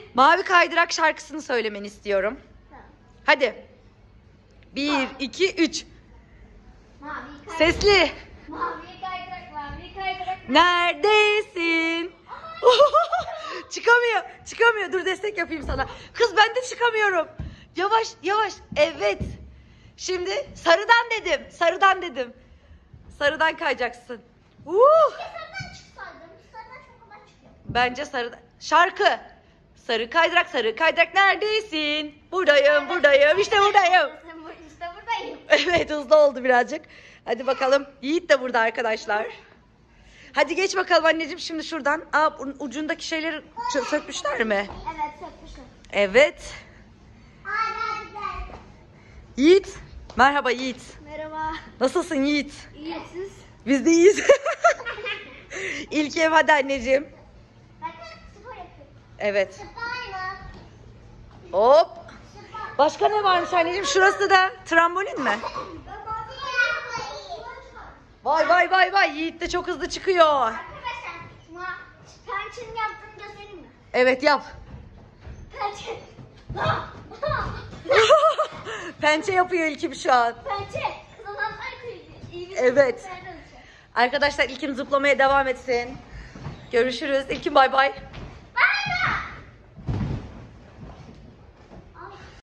Mavi kaydırak şarkısını söylemeni istiyorum. Tamam. Hadi. 1, 2, 3. Mavi kaydırak. Sesli. Mavi kaydırak, mavi kaydırak. Neredesin? Çıkamıyor. Çıkamıyor. Dur destek yapayım sana. Kız ben de çıkamıyorum. Yavaş yavaş. Evet. Şimdi sarıdan dedim. Sarıdan dedim. Sarıdan kayacaksın. Sarıdan çıksaydım. Sarıdan çok kolay çıkıyor. Bence sarıdan. Şarkı. Sarı kaydırak, sarı kaydırak neredesin? Buradayım, buradayım. İşte buradayım. İşte buradayım. Evet, hızlı oldu birazcık. Hadi bakalım. Yiğit de burada arkadaşlar. Hadi geç bakalım anneciğim şimdi şuradan. Ucundaki şeyleri sökmüşler mi? Evet, sökmüşüm. Evet. Yiğit. Merhaba Yiğit. Merhaba. Nasılsın Yiğit? İyi siz? Biz de iyiyiz. İlk ev hadi anneciğim. Bakın spor yapıyorum. Evet. Spor mu? Hop. Spor. Başka ne varmış anneciğim? Şurası da trambolin mi? Vay vay vay vay. Yiğit de çok hızlı çıkıyor. Arkadaşlar, pençenin yaptığını göstereyim mi? Evet yap. Pençe. Pençe yapıyor İlkim şu an. Pençe. Kızılanlar kuyuyor. İyi bir Evet. nereden uçuyor? Arkadaşlar İlkim zıplamaya devam etsin. Görüşürüz. İlkim bay bay.